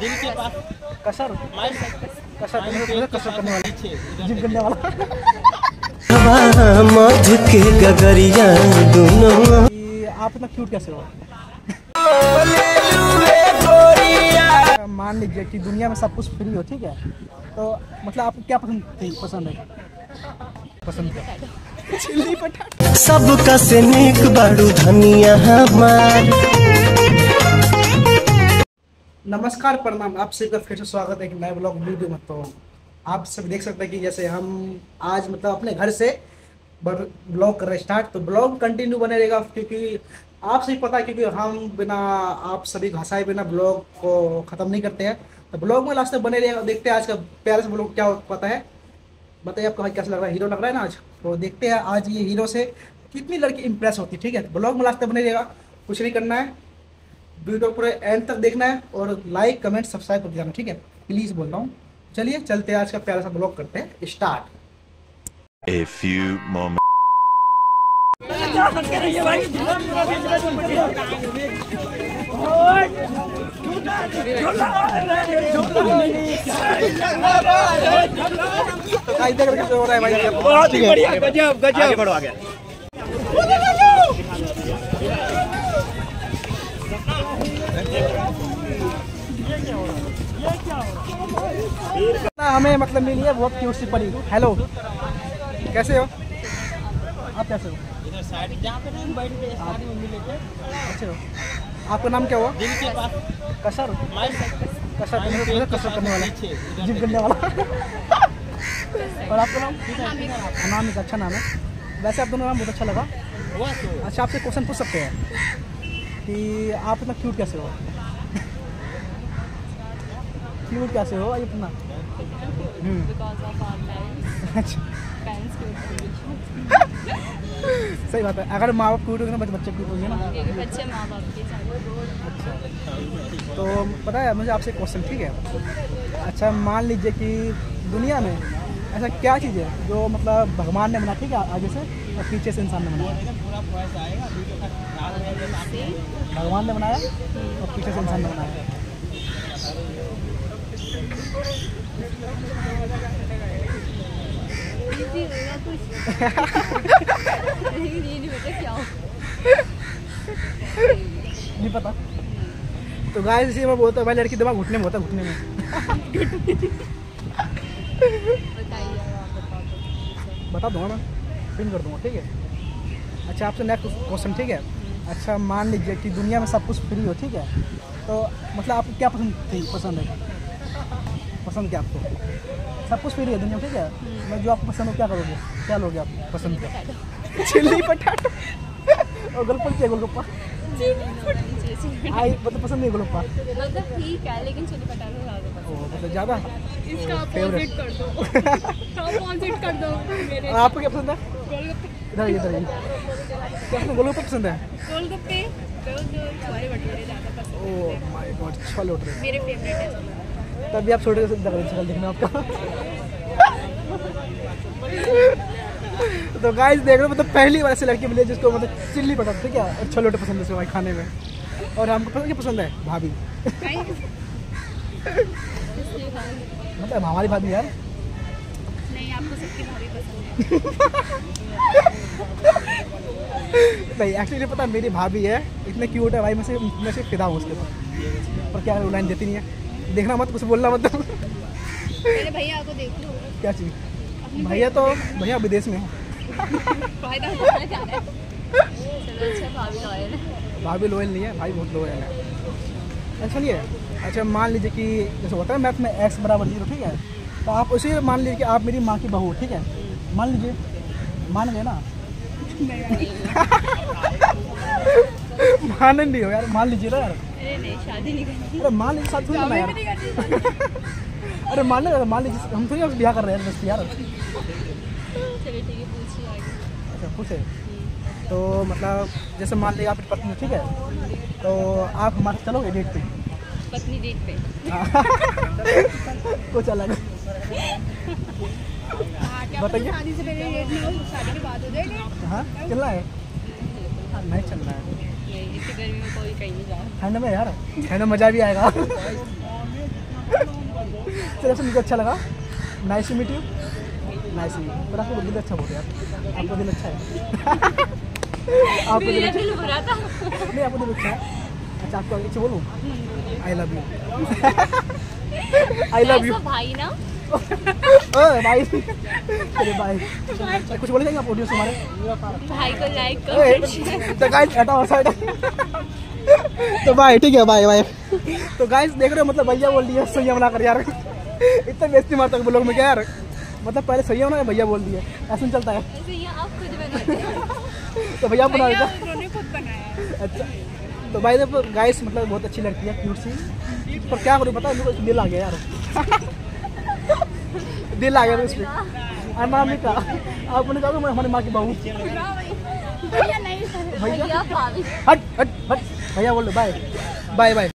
दिल के पास कसर कसर कसर करने वाला, जिम करने वाला। मध के गगरिया दोनों। आप इतना क्यूट कैसे हो? मान लीजिए कि दुनिया में सब कुछ फ्री हो, ठीक है, तो मतलब आपको क्या पसंद है? पसंद क्या? चिल्ली पटाखा। सबका से नेक बाड़ू धनिया हमार। नमस्कार, प्रणाम, आप सभी का फिर से स्वागत है एक नए ब्लॉग वीडियो में। तो आप सब देख सकते हैं कि जैसे हम आज मतलब अपने घर से ब्लॉग कर रहे हैं स्टार्ट, तो ब्लॉग कंटिन्यू बने रहेगा क्योंकि आप सभी पता है क्योंकि हम बिना आप सभी घसाए बिना ब्लॉग को ख़त्म नहीं करते हैं। तो ब्लॉग में लास्ट तक बने रहेगा। देखते हैं आज का प्यारे से ब्लॉग क्या पता है, बताइए आपको कैसा लग रहा है? हीरो लग रहा है ना आज? तो देखते हैं आज ये हीरो से कितनी लड़की इंप्रेस होती है, ठीक है। ब्लॉग में लास्ट तक बने रहेगा, कुछ नहीं करना है, वीडियो पूरे एंड तक देखना है और लाइक कमेंट सब्सक्राइब कर देना, ठीक है, प्लीज़ बोल रहा हूँ। चलिए चलते हैं, आज का प्यारा सा ब्लॉग करते हैं स्टार्ट। A few moments. बहुत ही बढ़िया, गजब गजब। आगे बढ़ो, आगे। हमें मतलब मिली है बहुत क्यूट सी परी। हेलो, कैसे हो आप? कैसे हो? अच्छे हो? आपका नाम क्या हुआ? दिल के पास कसर कसर कसर करने वाला, जिम करने वाला। और आपका नाम? नाम एक अच्छा नाम है वैसे, आप दोनों नाम बहुत अच्छा लगा। अच्छा, आपसे क्वेश्चन पूछ सकते हैं कि आप इतना क्यूट कैसे हो? क्यूट कैसे हो ये इतना? सही बात है, अगर माँ बाप क्यूट होंगे ना बच्चे क्यूट होंगे ना, बच्चे माँ बाप के साथ। अच्छा, तो पता है मुझे आपसे क्वेश्चन, ठीक है। अच्छा, मान लीजिए कि दुनिया में ऐसा क्या चीज़ है जो मतलब भगवान ने बनाया, ठीक है, आगे से और पीछे से इंसान ने बनाया? भगवान ने बनाया और पीछे से इंसान ने बनाया। नहीं पता? तो गाइस इसी में बोलता है भाई, लड़की दिमाग घुटने में होता है, घुटने में। बता दूंगा मैं, पिन कर दूंगा, ठीक है। अच्छा, आपसे नेक्स्ट क्वेश्चन, ठीक है। अच्छा, मान लीजिए कि दुनिया में सब कुछ फ्री हो, ठीक है, तो मतलब आपको क्या पसंद है? पसंद क्या आपको? सब कुछ फ्री है दुनिया में, ठीक है, मैं जो आपको पसंद हो क्या करोगे? क्या लोगे आप पसंद का? चिल्ली पटाखा और गोलगप्पा। आई मतलब पसंद नहीं गोलगप्पा? मतलब ठीक है, लेकिन चिली पटाखे ज़्यादा पसंद मतलब ज़्यादा इसका अपोजिट कर दो। अपोजिट कर दो मेरे। आपको क्या पसंद है? गोलगप्पे। इधर क्या गोलगप्पा पसंद है? गोलगप्पे तो जो छोले भटूरे ज़्यादा पसंद है। Oh my God, chole bhature मेरे फेवरेट है। तभी आप छोटे से शक्ल देखना आपका। तो गाइस देख रहे हो, मतलब पहली बार ऐसी लड़की मिली जिसको मतलब चिल्ली पटाखा, ठीक है, और छोले भटूरे पसंद है उसको भाई खाने में। और हमको पता क्या पसंद है? भाभी। मतलब हमारी भाभी यार। नहीं, आपको सबकी भाभी पसंद है। नहीं एक्चुअली पता मेरी भाभी है, इतने क्यूट है भाई, मैं से फिदा हूँ उसके ऊपर। पर क्या लाइन देती नहीं है, देखना मत, कुछ बोलना मत। पहले भैया को देख लो। क्या चीज़? भैया तो भैया विदेश में है। फायदा उठाना क्या है? चलो अच्छा, भाभी लॉयल है। भाभी लोयल नहीं है, भाई बहुत लोयल है। अच्छा नहीं है। अच्छा, मान लीजिए कि जैसे होता है मैथ में x बराबर 0, ठीक है, तो आप उसी मान लीजिए कि आप मेरी माँ की बहू, ठीक है, मान लीजिए, मान गए ना? मान नहीं हो यार, मान लीजिए ना यार। अरे नहीं, शादी नहीं करनी। अरे मान लीजिए, साथ थोड़ी ना यार। अरे मान लीजिए, हम थोड़ी ब्याह कर रहे हैं बस यार। चलिए ठीक है, पूछिए आगे। अच्छा पूछे, तो मतलब जैसे मान लीजिए आपकी पत्नी, ठीक है, तो आप हमारे चलोगे डेट पे? पत्नी डेट पे? कुछ अलग बताइए। शादी से पहले डेट नहीं हो, शादी के बाद हो जाएगी। हाँ चलना है? नहीं चलना है, इतनी गर्मी में कोई कहीं नहीं जा रहा। ठंड में यार, ठंड में मज़ा भी आएगा। तरह से मुझे अच्छा लगा। Nice to meet you. Nice to पर आपको दिल अच्छा बोल यार, आपका दिल अच्छा है। आपको दिल अच्छा दिल भरा था। नहीं, आपको दिल अच्छा है। अच्छा आपको अच्छा बोलूँ, I love you. I love you ऐसा भाई ना भाई। चलिए बाय। कुछ बोले जाएंगे आप ऑडियंस हमारे? भाई को लाइक करो। तो गाइस हटा और साइड। तो बाय, ठीक है, बाय बाय। तो गाइस देख रहे हो, मतलब भैया बोल दिया सही बना कर यार। इतना बेइज्जती मारता है ब्लॉग में क्या यार, मतलब पहले सही होना है, भैया बोल दिया, ऐसा नहीं चलता है। ऐसे ये आप खुद बनाते हो। तो भैया बना देता। उन्होंने खुद बनाया। अच्छा तो भाई देखो गाइस, मतलब बहुत अच्छी लड़की है, क्यूट सी, पर क्या करूँ पता है, मेरे को दिल आ गया यार। दिल आ गया उस पर। नाम नहीं कहा, आपने कहा मैं हमारी माँ की बहू। भैया नहीं, भैया भाभी। हट हट हट, भैया बोल दो, बाय बाय बाय।